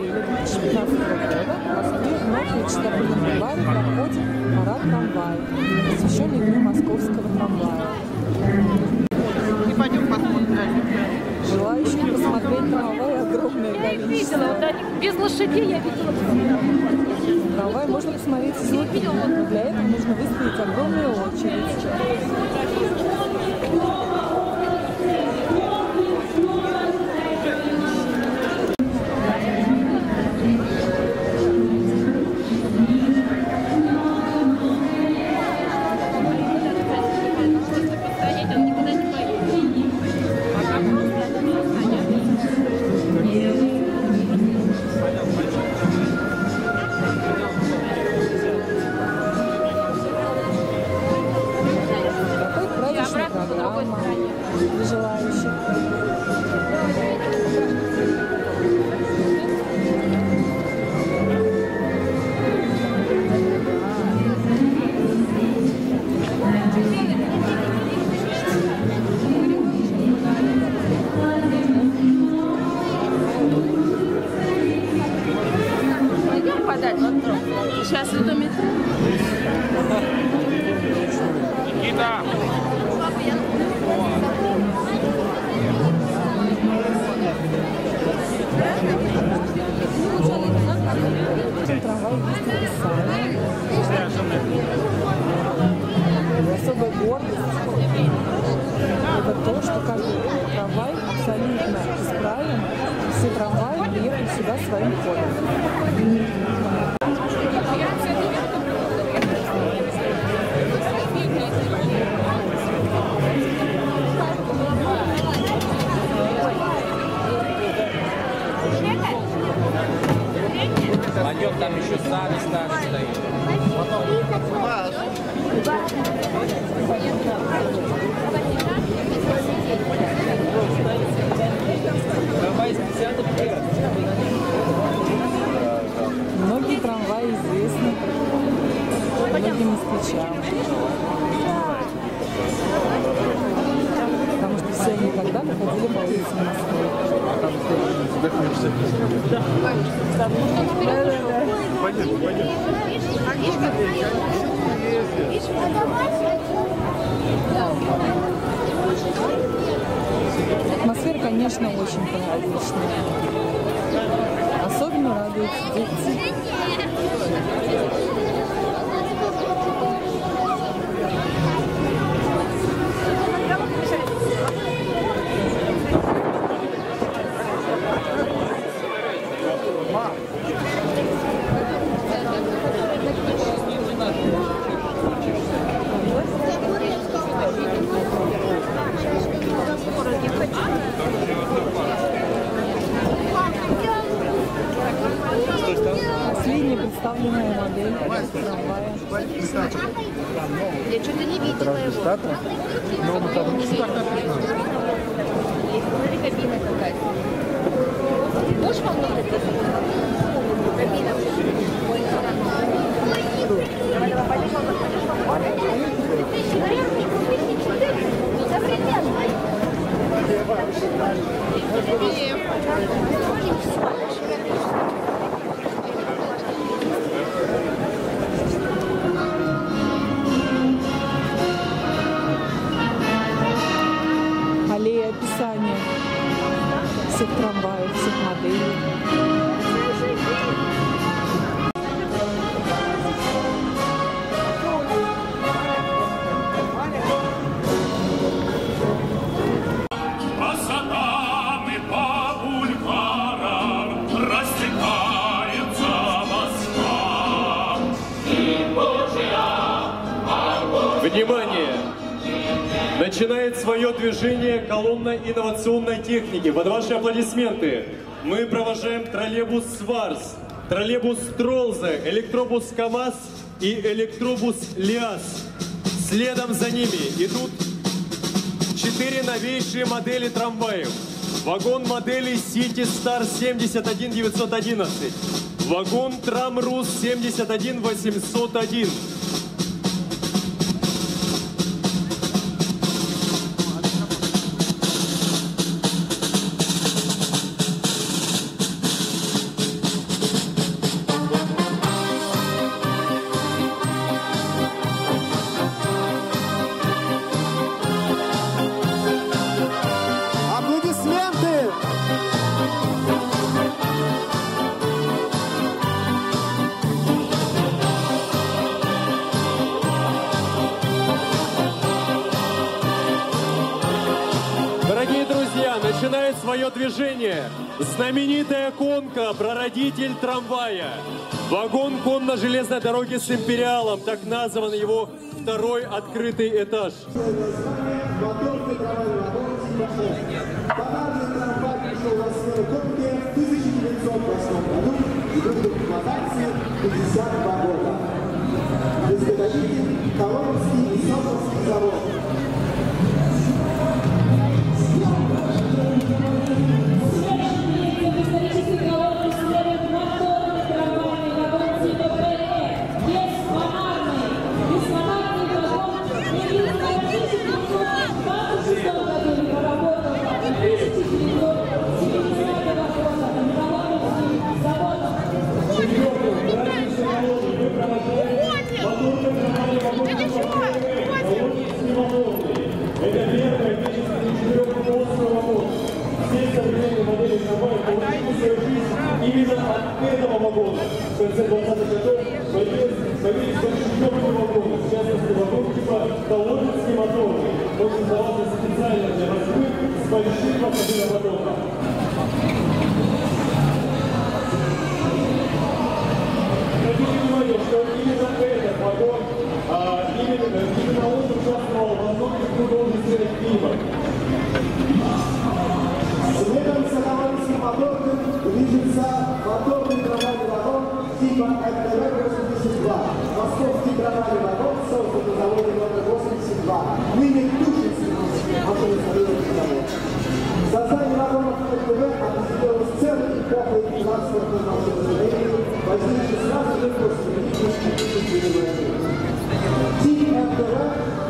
апреля 2015 года в Москве вновь на Чистополем бульваре проходит парад трамваев, посвященный Дню московского трамвая. И пойдем посмотрим. Желающих посмотреть трамвай огромное количество. Видела, вот они без лошадей я видела. Трамвай можно посмотреть изнутри, но для этого нужно выстоять огромную очередь. Программа для желающих. Пойдем подальше. Сейчас иду метро. Никита! Трамвай есть расписание. Особая гордость — это то, что каждый трамвай абсолютно исправен. Все трамваи приехали сюда своим ходом. Пойдем, там еще старый стоит. Многие трамваи известны многим москвичам. Потому что все они когда-то ходили по улицам Москвы. Пойдем, пойдем. Атмосфера, конечно, очень праздничная. Особенно радуются дети. Последняя представленная модель трамвая. Я что-то не видела его. Смотри, кабина какая-то. Можешь волнуться? Кабина. Давай, давай, пойдем. Аллея описания всех трамваев, всех моделей. Внимание! Начинает свое движение колонна инновационной техники. Под ваши аплодисменты мы провожаем троллейбус «Сварз», троллейбус «Тролзе», электробус «КамАЗ» и электробус «ЛиАЗ». Следом за ними идут 4 новейшие модели трамваев. Вагон модели City Star 71911, вагон Трамрус 71801. свое движение знаменитая конка «Прародитель трамвая». Вагон конно-железной дороги с империалом, так назван его второй открытый этаж. Моторный трамвайный вагон типа F. Товарный трамвай пришел в сферу гонки в 1908 году и был в эксплуатации 52 года. Изготовитель Коломенский и Соколовский завод. Это первый отечественный четырехполосный вагон. Все современные модели трамвая получили свою жизнь именно от этого вагона. В конце 20-х годов появились четвертые вагоны, в частности вагон типа Коломенский моторный. Он создавался специально для Москвы с большим пассажиропотоком. Обратите внимание, что именно этот вагон, именно он участвовал во многих художественных фильмах. Следом за Коломенским моторным движется моторный трамвайный вагон типа МТВ-82. Московский трамвайный вагон создан на заводе номер 82. Ныне Тушинский машиностроительный завод. Создание вагонов МТВ определилось целой эпохой транспортного машиностроения, возникшей сразу же после Великой Отечественной войны. Тип МТВ